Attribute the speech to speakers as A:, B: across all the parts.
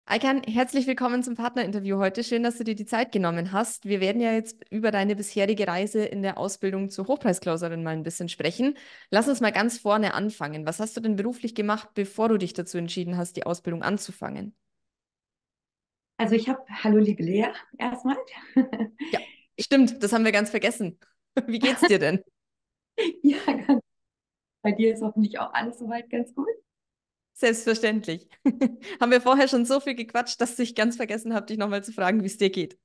A: Aykan, herzlich willkommen zum Partnerinterview heute. Schön, dass du dir die Zeit genommen hast. Wir werden ja jetzt über deine bisherige Reise in der Ausbildung zur Hochpreiscloserin mal ein bisschen sprechen. Lass uns mal ganz vorne anfangen. Was hast du denn beruflich gemacht, bevor du dich dazu entschieden hast, die Ausbildung anzufangen?
B: Also hallo liebe Lea, erstmal.
A: Ja, stimmt, das haben wir ganz vergessen. Wie geht's dir denn?
B: Ja, bei dir ist hoffentlich auch alles soweit ganz gut.
A: Selbstverständlich. Haben wir vorher schon so viel gequatscht, dass ich ganz vergessen habe, dich nochmal zu fragen, wie es dir geht.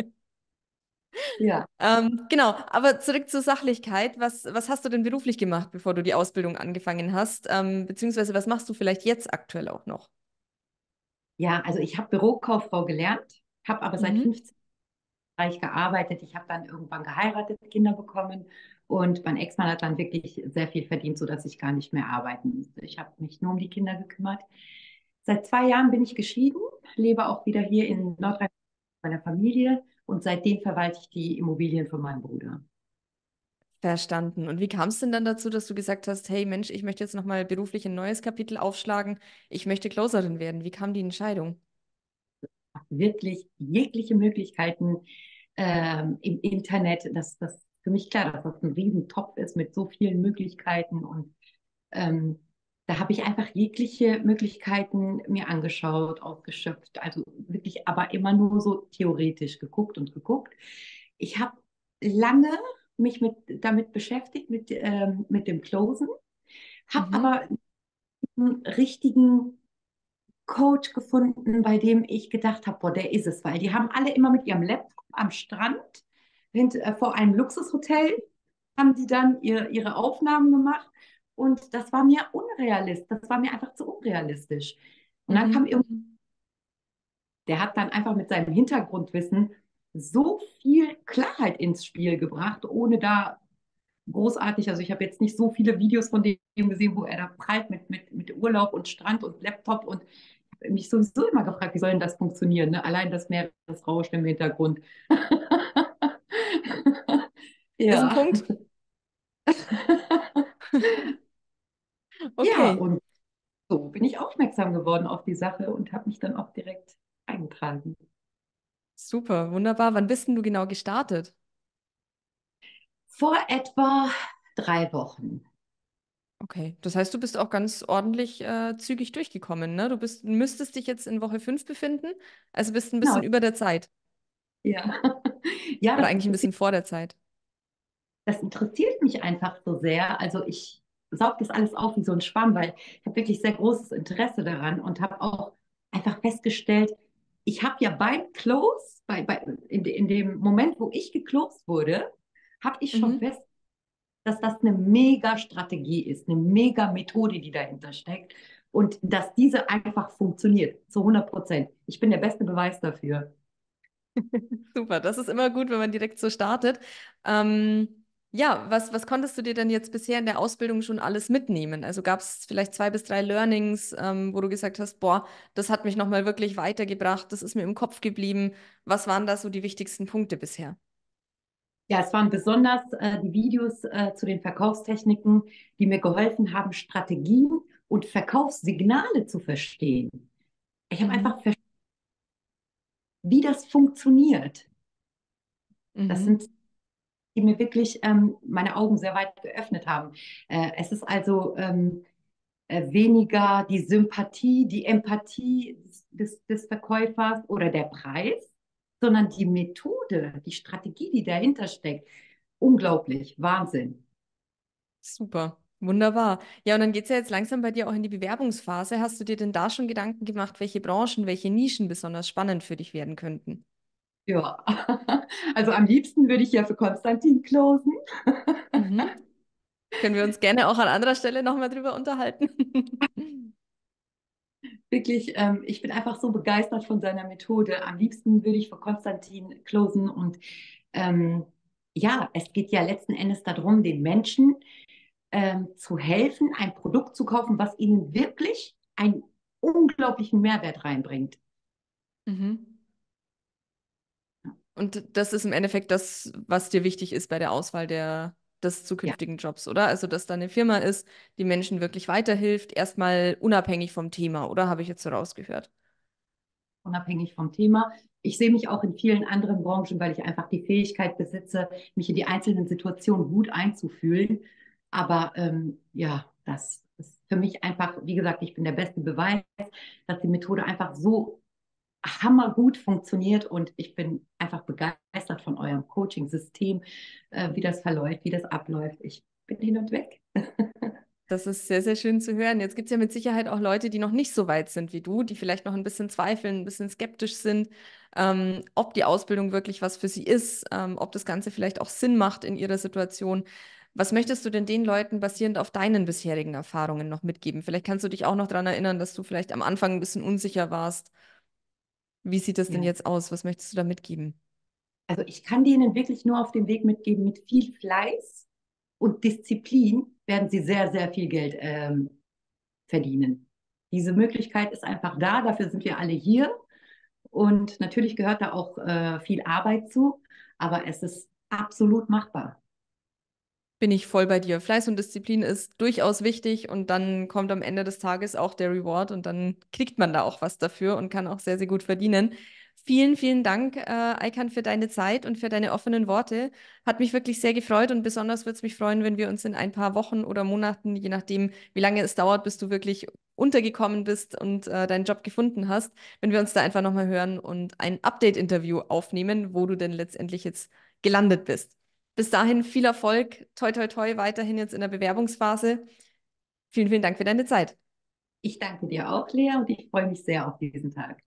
B: Ja,
A: Genau, aber zurück zur Sachlichkeit. Was hast du denn beruflich gemacht, bevor du die Ausbildung angefangen hast? Beziehungsweise was machst du vielleicht jetzt aktuell auch noch?
B: ja, also ich habe Bürokauffrau gelernt, habe aber seit
A: Mhm.
B: 15 Jahren gearbeitet. Ich habe dann irgendwann geheiratet, Kinder bekommen und mein Ex-Mann hat dann wirklich sehr viel verdient, sodass ich gar nicht mehr arbeiten musste. Ich habe mich nur um die Kinder gekümmert. Seit 2 Jahren bin ich geschieden, lebe auch wieder hier in Nordrhein-Westfalen mit meiner Familie und seitdem verwalte ich die Immobilien von meinem Bruder.
A: Verstanden. Und wie kam es denn dann dazu, dass du gesagt hast, hey Mensch, ich möchte jetzt nochmal beruflich ein neues Kapitel aufschlagen, ich möchte Closerin werden? Wie kam die Entscheidung?
B: Wirklich jegliche Möglichkeiten im Internet. Das ist für mich klar, dass das ein Riesentopf ist mit so vielen Möglichkeiten. Und ähm, da habe ich einfach jegliche Möglichkeiten mir angeschaut, ausgeschöpft. Also wirklich, aber immer nur so theoretisch geguckt und geguckt. Ich habe lange mich damit beschäftigt, mit dem Closen, habe
A: Mhm.
B: aber einen richtigen Coach gefunden, bei dem ich gedacht habe, boah, der ist es, weil die haben alle immer mit ihrem Laptop am Strand vor einem Luxushotel haben die dann ihre Aufnahmen gemacht und das war mir unrealistisch, das war mir einfach zu unrealistisch. Und dann kam
A: Mhm.
B: irgend, der hat dann einfach mit seinem Hintergrundwissen so viel Klarheit ins Spiel gebracht, ohne da großartig, also ich habe jetzt nicht so viele Videos von dem gesehen, wo er da prallt mit Urlaub und Strand und Laptop und mich sowieso immer gefragt, wie soll denn das funktionieren? Ne? Allein das Meeresrauschen im Hintergrund.
A: Ist ein
B: Ja.
A: Punkt?
B: Ja,
A: Okay,
B: und so bin ich aufmerksam geworden auf die Sache und habe mich dann auch direkt eingetragen.
A: super, wunderbar. Wann bist denn du genau gestartet?
B: Vor etwa 3 Wochen.
A: Okay, das heißt, du bist auch ganz ordentlich zügig durchgekommen, ne? Müsstest dich jetzt in Woche 5 befinden, also bist ein
B: Genau,
A: bisschen über der Zeit
B: ja. Ja,
A: oder eigentlich ein bisschen vor der Zeit.
B: das interessiert mich einfach so sehr. Also ich saug das alles auf wie so ein Schwamm, weil ich habe wirklich sehr großes Interesse daran und habe auch einfach festgestellt, ich habe ja beim Close, in dem Moment, wo ich geclosed wurde, habe ich schon
A: Mhm.
B: fest, dass das eine mega Strategie ist, eine mega Methode, die dahinter steckt und dass diese einfach funktioniert, zu 100%. Ich bin der beste Beweis dafür.
A: Super, das ist immer gut, wenn man direkt so startet. Ja, was konntest du dir denn jetzt bisher in der Ausbildung schon alles mitnehmen? Also gab es vielleicht 2 bis 3 Learnings, wo du gesagt hast, boah, das hat mich nochmal wirklich weitergebracht, das ist mir im Kopf geblieben. Was waren da so die wichtigsten Punkte bisher?
B: Ja, es waren besonders die Videos zu den Verkaufstechniken, die mir geholfen haben, Strategien und Verkaufssignale zu verstehen. Ich habe einfach
A: Mhm.
B: verstanden, wie das funktioniert. Das sind,
A: Mhm.
B: die mir wirklich meine Augen sehr weit geöffnet haben. Es ist also weniger die Sympathie, die Empathie des Verkäufers oder der Preis, sondern die Methode, die Strategie, die dahinter steckt. Unglaublich, Wahnsinn.
A: Super, wunderbar. Ja, und dann geht es ja jetzt langsam bei dir auch in die Bewerbungsphase. Hast du dir denn da schon Gedanken gemacht, welche Branchen, welche Nischen besonders spannend für dich werden könnten?
B: Ja, also am liebsten würde ich ja für Konstantin closen.
A: Mhm. Können wir uns gerne auch an anderer Stelle nochmal drüber unterhalten?
B: Wirklich, ich bin einfach so begeistert von seiner Methode. Am liebsten würde ich für Konstantin closen. Und ähm, ja, es geht ja letzten Endes darum, den Menschen zu helfen, ein Produkt zu kaufen, was ihnen wirklich einen unglaublichen Mehrwert reinbringt.
A: Mhm. Und das ist im Endeffekt das, was dir wichtig ist bei der Auswahl des
B: Ja,
A: zukünftigen Jobs, oder? Also, dass da eine Firma ist, die Menschen wirklich weiterhilft, erstmal unabhängig vom Thema, oder habe ich jetzt so rausgehört?
B: unabhängig vom Thema. Ich sehe mich auch in vielen anderen Branchen, weil ich einfach die Fähigkeit besitze, mich in die einzelnen Situationen gut einzufühlen. Aber ja, das ist für mich einfach, wie gesagt, ich bin der beste Beweis, dass die Methode einfach so hammergut funktioniert und ich bin einfach begeistert von eurem Coaching-System, wie das verläuft, wie das abläuft. Ich bin hin und weg.
A: Das ist sehr, sehr schön zu hören. Jetzt gibt es ja mit Sicherheit auch Leute, die noch nicht so weit sind wie du, die vielleicht noch ein bisschen zweifeln, ein bisschen skeptisch sind, ob die Ausbildung wirklich was für sie ist, ob das Ganze vielleicht auch Sinn macht in ihrer Situation. Was möchtest du denn den Leuten basierend auf deinen bisherigen Erfahrungen noch mitgeben? Vielleicht kannst du dich auch noch daran erinnern, dass du vielleicht am Anfang ein bisschen unsicher warst. Wie sieht das denn
B: Ja.
A: jetzt aus? Was möchtest du da mitgeben?
B: Also ich kann denen wirklich nur auf den Weg mitgeben, mit viel Fleiß und Disziplin werden sie sehr, sehr viel Geld verdienen. Diese Möglichkeit ist einfach da, dafür sind wir alle hier. Und natürlich gehört da auch viel Arbeit zu, aber es ist absolut machbar.
A: Bin ich voll bei dir. Fleiß und Disziplin ist durchaus wichtig und dann kommt am Ende des Tages auch der Reward und dann kriegt man da auch was dafür und kann auch sehr, sehr gut verdienen. Vielen, vielen Dank, Aykan, für deine Zeit und für deine offenen Worte. Hat mich wirklich sehr gefreut und besonders würde es mich freuen, wenn wir uns in ein paar Wochen oder Monaten, je nachdem, wie lange es dauert, bis du wirklich untergekommen bist und deinen Job gefunden hast, wenn wir uns da einfach nochmal hören und ein Update-Interview aufnehmen, wo du denn letztendlich jetzt gelandet bist. Bis dahin viel Erfolg, toi toi toi, weiterhin jetzt in der Bewerbungsphase. Vielen, vielen Dank für deine Zeit.
B: Ich danke dir auch, Lea, und ich freue mich sehr auf diesen Tag.